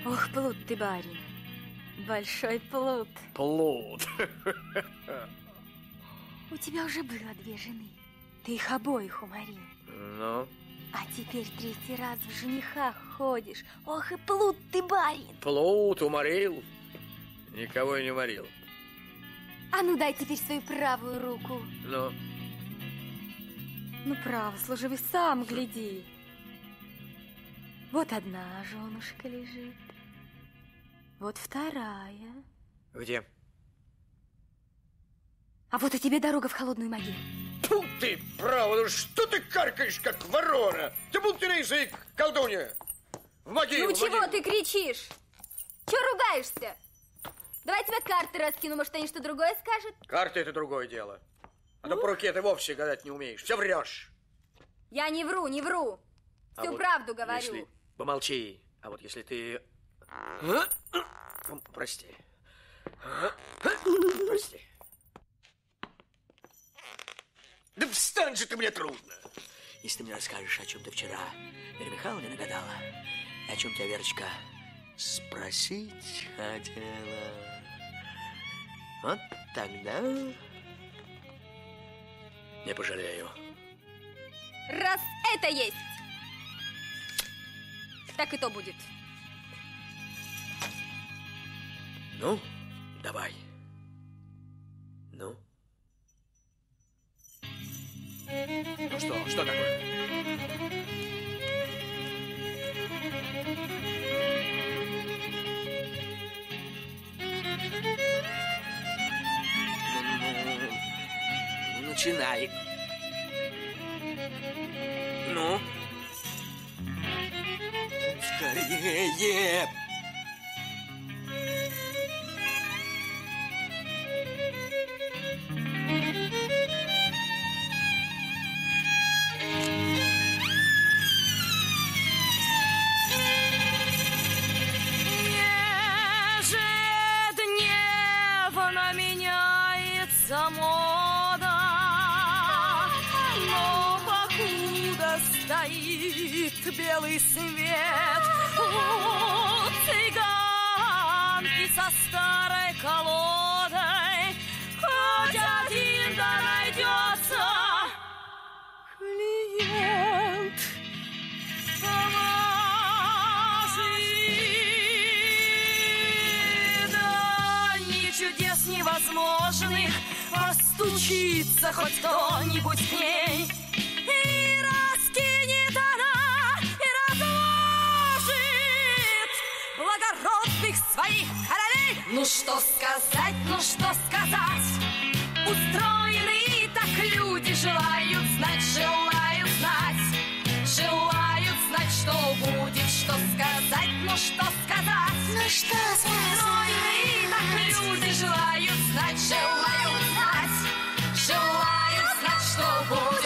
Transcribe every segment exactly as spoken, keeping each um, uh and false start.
Ох, плут ты, барин. Большой плут. Плут. У тебя уже было две жены. Ты их обоих уморил. Ну? А теперь третий раз в женихах ходишь. Ох и плут ты, барин. Плут уморил? Никого и не уморил. А ну дай теперь свою правую руку. Ну? Ну, право, служивый, сам гляди. Вот одна женушка лежит. Вот вторая. Где? А вот и тебе дорога в холодную могилу. Фу ты, право, ну что ты каркаешь, как ворона? Ты булки на язык, колдунья. В могилу, Ну в чего могилу. ты кричишь? Чего ругаешься? Давай тебе карты раскину, может, они что другое скажут? Карты это другое дело. А то по руке ты вовсе гадать не умеешь. Все врешь. Я не вру, не вру. Всю А вот правду говорю. Если... Помолчи. А вот если ты... Прости. Прости. Да встань же ты, мне трудно. Если ты мне расскажешь, о чем ты вчера Вера Михайловна нагадала, и о чем тебя Верочка спросить хотела, вот тогда не пожалею. Раз это есть, так и то будет. Ну, давай. Ну? Ну что, что такое? Ну, ну, ну, начинай. Ну? Скорее! Ежедневно меняется мода, но покуда стоит белый свет, у цыганки со старой колодой хоть один да найдется клиент. Чудес невозможных, постучится хоть кто-нибудь к ней, и раскинет она, и разложит благородных своих королей. Ну что сказать, ну что сказать, устроены так люди, желают знать, желают знать, желают знать, что будет, что сказать, ну что сказать, ну что сказать. Устроены так люди, желают знать, желают знать, желают знать, что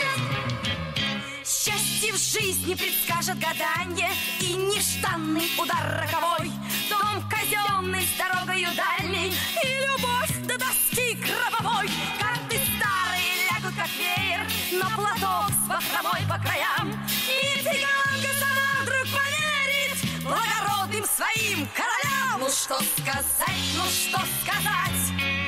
будет. Счастье в жизни предскажет гаданье и нежданный удар роковой, дом казенный с дорогою дальней и любовь до доски гробовой. Карты старые лягут как веер на платок с бахромой по краям, и цыганка сама вдруг поверит благородным своим королям. Ну что сказать, ну что сказать,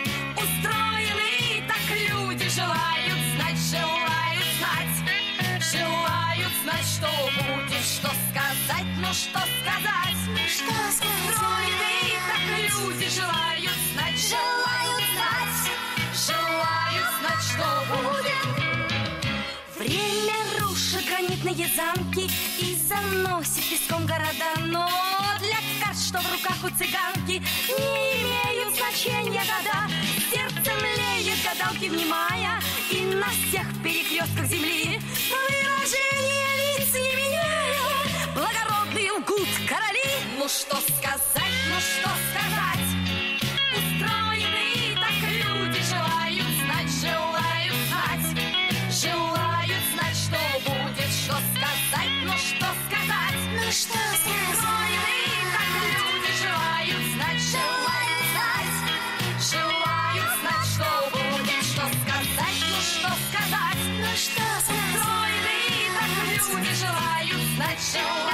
устроены так люди, желают знать, желают знать, желают знать, что будет, что сказать, ну что сказать, ну что сказать. Устроены так люди, желают знать, желают знать, желают знать, что будет. Время рушит гранитные замки и заносит песком города, но для карт, что в руках у цыганки, не имеют значения года. Сердце млеет, гадалки внимая, и на всех перекрестках земли выражение лиц не меняя, благородные лгут короли. Ну что сказать, ну что сказать, устроены так люди, желают знать, желают знать, желают знать, что будет, что сказать, ну что сказать, ну что сказать. Устроены так люди, желают знать, желают знать, желают знать, что будет, что сказать, ну что сказать, ну что сказать. Устроены так люди, желают знать, желают